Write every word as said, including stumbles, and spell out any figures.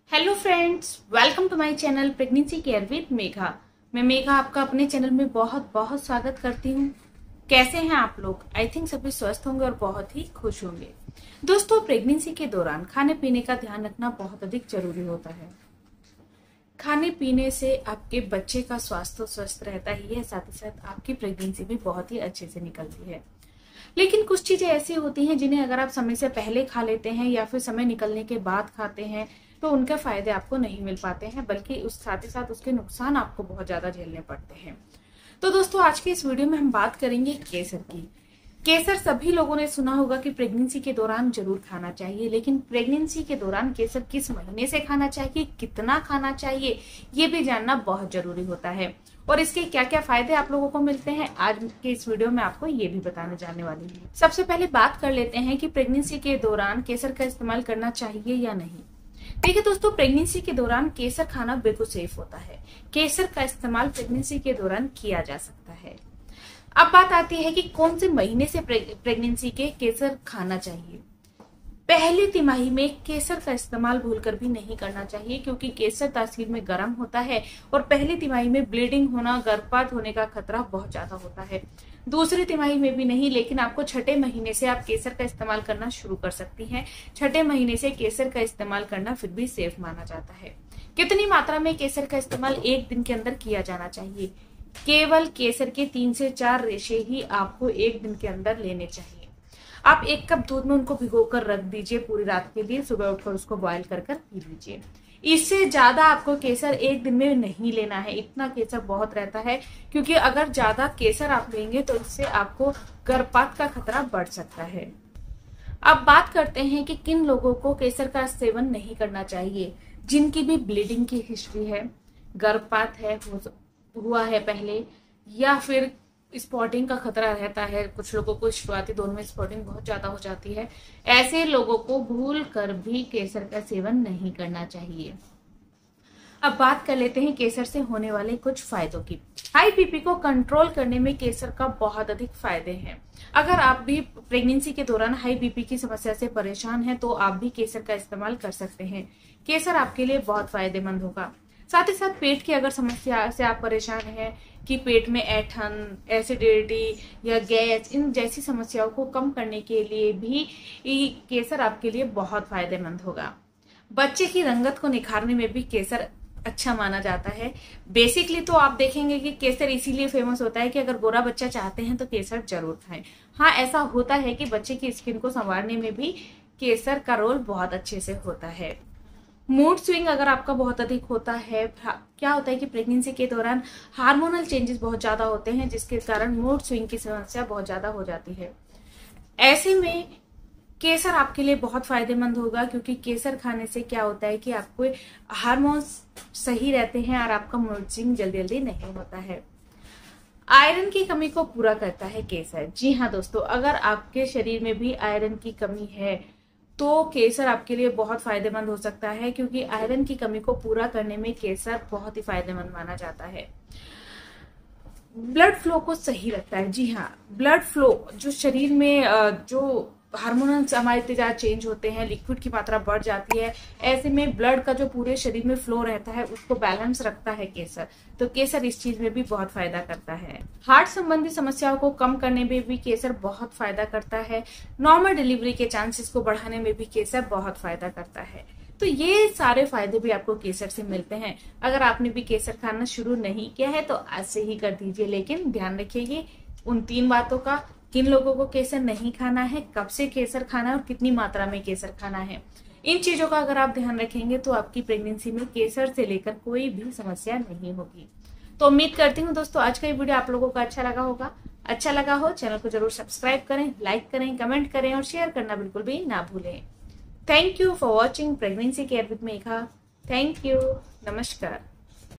Hello friends, welcome to my channel pregnancy care with Megha. मैं मेघा आपका अपने चैनल में बहुत बहुत स्वागत करती हूँ। कैसे हैं आप लोग? आई थिंक सभी स्वस्थ होंगे और बहुत ही खुश होंगे। दोस्तों, प्रेगनेंसी के दौरान खाने पीने का ध्यान रखना बहुत अधिक जरूरी होता है। खाने पीने से आपके बच्चे का स्वास्थ्य स्वस्थ रहता ही है, साथ ही साथ आपकी प्रेगनेंसी भी बहुत ही अच्छे से निकलती है। लेकिन कुछ चीजें ऐसी होती हैं जिन्हें अगर आप समय से पहले खा लेते हैं या फिर समय निकलने के बाद खाते हैं तो उनके फायदे आपको नहीं मिल पाते हैं, बल्कि उस साथ ही साथ उसके नुकसान आपको बहुत ज्यादा झेलने पड़ते हैं। तो दोस्तों, आज के इस वीडियो में हम बात करेंगे केसर की। केसर सभी लोगों ने सुना होगा कि प्रेगनेंसी के दौरान जरूर खाना चाहिए, लेकिन प्रेगनेंसी के दौरान केसर किस महीने से खाना चाहिए, कितना खाना चाहिए, ये भी जानना बहुत जरूरी होता है। और इसके क्या क्या फायदे आप लोगों को मिलते हैं, आज के इस वीडियो में आपको ये भी बताने जाने वाली हूँ। सबसे पहले बात कर लेते हैं कि प्रेगनेंसी के दौरान केसर का इस्तेमाल करना चाहिए या नहीं। देखिए दोस्तों, प्रेगनेंसी के दौरान केसर खाना बिल्कुल सेफ होता है। केसर का इस्तेमाल प्रेगनेंसी के दौरान किया जा सकता है। अब बात आती है कि कौन से महीने से प्रेगनेंसी के केसर खाना चाहिए। पहली तिमाही में केसर का इस्तेमाल भूलकर भी नहीं करना चाहिए, क्योंकि केसर तासीर में गर्म होता है और पहली तिमाही में ब्लीडिंग होना, गर्भपात होने का खतरा बहुत ज्यादा होता है। दूसरी तिमाही में भी नहीं, लेकिन आपको छठे महीने से आप केसर का इस्तेमाल करना शुरू कर सकती हैं। छठे महीने से केसर का इस्तेमाल करना फिर भी सेफ माना जाता है। कितनी मात्रा में केसर का इस्तेमाल एक दिन के अंदर किया जाना चाहिए? केवल केसर के तीन से चार रेशे ही आपको एक दिन के अंदर लेने चाहिए। आप एक कप दूध में उनको भिगोकर रख दीजिए पूरी रात के लिए, सुबह उठकर उसको बॉयल कर कर पी लीजिए। इससे ज्यादा आपको केसर एक दिन में नहीं लेना है। इतना केसर बहुत रहता है, क्योंकि अगर ज्यादा केसर आप लेंगे तो इससे आपको गर्भपात का खतरा बढ़ सकता है। अब बात करते हैं कि किन लोगों को केसर का सेवन नहीं करना चाहिए। जिनकी भी ब्लीडिंग की हिस्ट्री है, गर्भपात है, हुआ है पहले, या फिर स्पॉटिंग का खतरा रहता है। कुछ लोगों को शुरुआती दौर में स्पॉटिंग बहुत ज्यादा हो जाती है। ऐसे लोगों को भूल कर भी केसर का सेवन नहीं करना चाहिए। अब बात कर लेते हैं केसर से होने वाले कुछ फायदों की। हाई बीपी को कंट्रोल करने में केसर का बहुत अधिक फायदे हैं। अगर आप भी प्रेगनेंसी के दौरान हाई बीपी की समस्या से परेशान हैं तो आप भी केसर का इस्तेमाल कर सकते हैं। केसर आपके लिए बहुत फायदेमंद होगा। साथ ही साथ पेट की अगर समस्या से आप परेशान हैं कि पेट में ऐंठन, एसिडिटी या गैस, इन जैसी समस्याओं को कम करने के लिए भी केसर आपके लिए बहुत फायदेमंद होगा। बच्चे की रंगत को निखारने में भी केसर अच्छा माना जाता है। बेसिकली तो आप देखेंगे कि केसर इसीलिए फेमस होता है कि अगर गोरा बच्चा चाहते हैं तो केसर जरूर खाएं। हाँ, ऐसा होता है कि बच्चे की स्किन को संवारने में भी केसर का रोल बहुत अच्छे से होता है। मूड स्विंग अगर आपका बहुत अधिक होता है, क्या होता है कि प्रेगनेंसी के दौरान हार्मोनल चेंजेस बहुत ज्यादा होते हैं, जिसके कारण मूड स्विंग की समस्या बहुत ज्यादा हो जाती है। ऐसे में केसर आपके लिए बहुत फायदेमंद होगा, क्योंकि केसर खाने से क्या होता है कि आपको हार्मोन्स सही रहते हैं और आपका मूड स्विंग जल्दी जल्दी नहीं होता है। आयरन की कमी को पूरा करता है केसर। जी हाँ दोस्तों, अगर आपके शरीर में भी आयरन की कमी है तो केसर आपके लिए बहुत फायदेमंद हो सकता है, क्योंकि आयरन की कमी को पूरा करने में केसर बहुत ही फायदेमंद माना जाता है। ब्लड फ्लो को सही रखता है। जी हाँ, ब्लड फ्लो, जो शरीर में जो हार्मोन्स हमारे तेजाब चेंज होते हैं, लिक्विड की मात्रा बढ़ जाती है, ऐसे में ब्लड का जो पूरे शरीर में फ्लो रहता है उसको बैलेंस रखता है केसर। तो केसर इस चीज में भी बहुत फायदा करता है। हार्ट संबंधी समस्याओं को कम करने में भी केसर बहुत फायदा करता है। नॉर्मल डिलीवरी के चांसेस को बढ़ाने में भी केसर बहुत फायदा करता है। तो ये सारे फायदे भी आपको केसर से मिलते हैं। अगर आपने भी केसर खाना शुरू नहीं किया है तो आज से ही कर दीजिए, लेकिन ध्यान रखिए उन तीन बातों का। किन लोगों को केसर नहीं खाना है, कब से केसर खाना है और कितनी मात्रा में केसर खाना है, इन चीजों का अगर आप ध्यान रखेंगे तो आपकी प्रेगनेंसी में केसर से लेकर कोई भी समस्या नहीं होगी। तो उम्मीद करती हूँ दोस्तों आज का ये वीडियो आप लोगों को अच्छा लगा होगा। अच्छा लगा हो चैनल को जरूर सब्सक्राइब करें, लाइक करें, कमेंट करें और शेयर करना बिल्कुल भी ना भूलें। Thank you for watching pregnancy care with Megha. Thank you. नमस्कार।